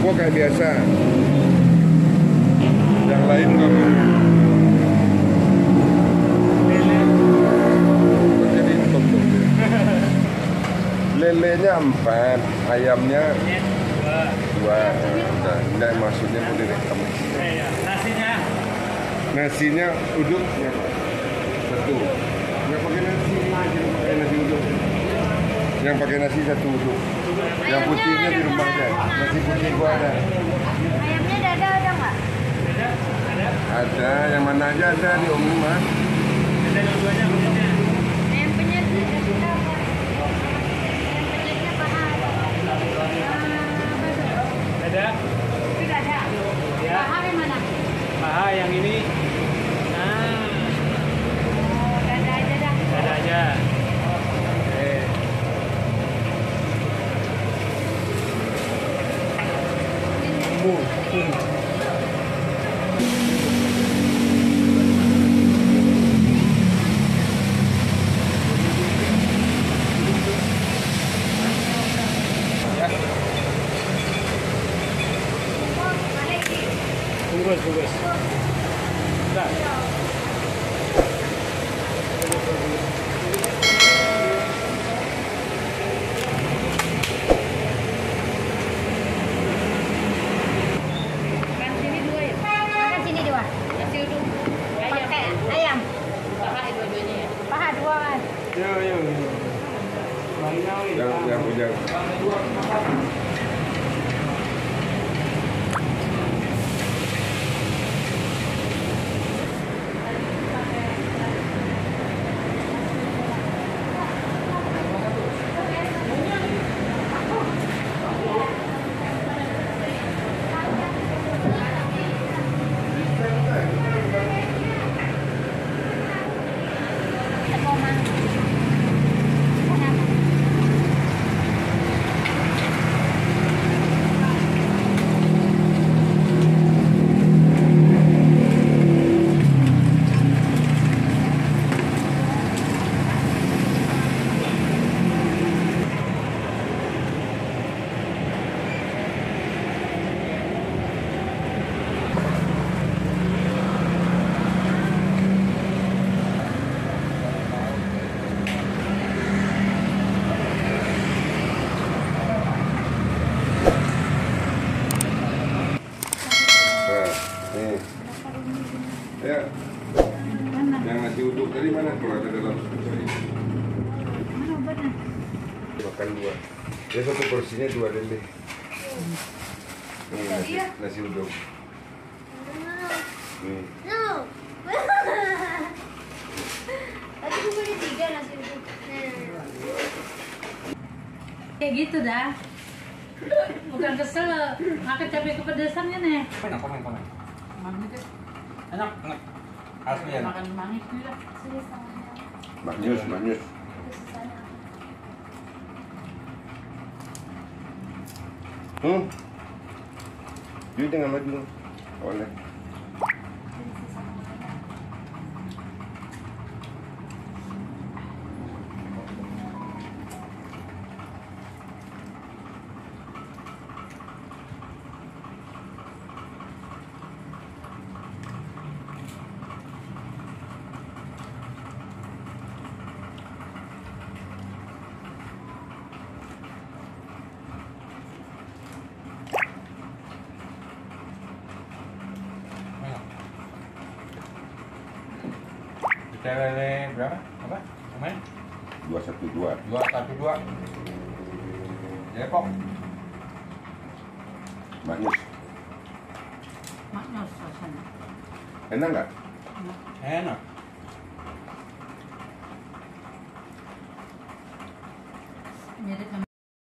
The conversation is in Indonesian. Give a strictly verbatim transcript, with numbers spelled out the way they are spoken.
gua kayak biasa. Yang lain nggak mau. Jadi top top ya. Lelenya empat, ayamnya dua. Udah, enggak maksudnya mau direkam. Nasinya? Nasinya uduknya satu. Nggak pakai nasi, jangan pakai nasi uduk. Yang pakai nasi satu uduk. Yang putihnya di rumah aja. Nasi putih gua ada. Ayamnya dada ada nggak? Ada, yang mana aja ada di Om Mas. Ada dua-duanya penyetnya. Ayam penyet ada apa? Ayam penyetnya paha ada. Ada? Tidak ada. Ya. Paha yang mana? Paha yang ini. Nah, Oh, dada aja dah. ada aja. Oke. Bungkus, bungkus. Nah. Kan sini dua ya? Kan sini dua. Nasi uduk. Pakai ayam. Paha dua-duanya ya? Paha dua kan? Yo, yo. Yang yang punya. Ya, yang nasi uduk tadi mana? Kalau ada dalam sorry. Mana obatnya? Makan dua. Ya satu porsinya dua lele. Ini nasi, nasi uduk. Nih. No. Tadi gue beli tiga nasi uduk. Kayak gitu dah. Bukan kesel, makan cabai kepedesannya nih. Komen, komen, komen. Enak, enak. Asli ya. Makan mangit juga. Maknyus, maknyus. Hmm. Yuk jangan maju. Oleh. Lele berapa? Apa? Namanya? Dua satu dua. Dua satu dua. Depok. Maknyus. Maknyus rasanya. Enak nggak? Enak. Mirip sama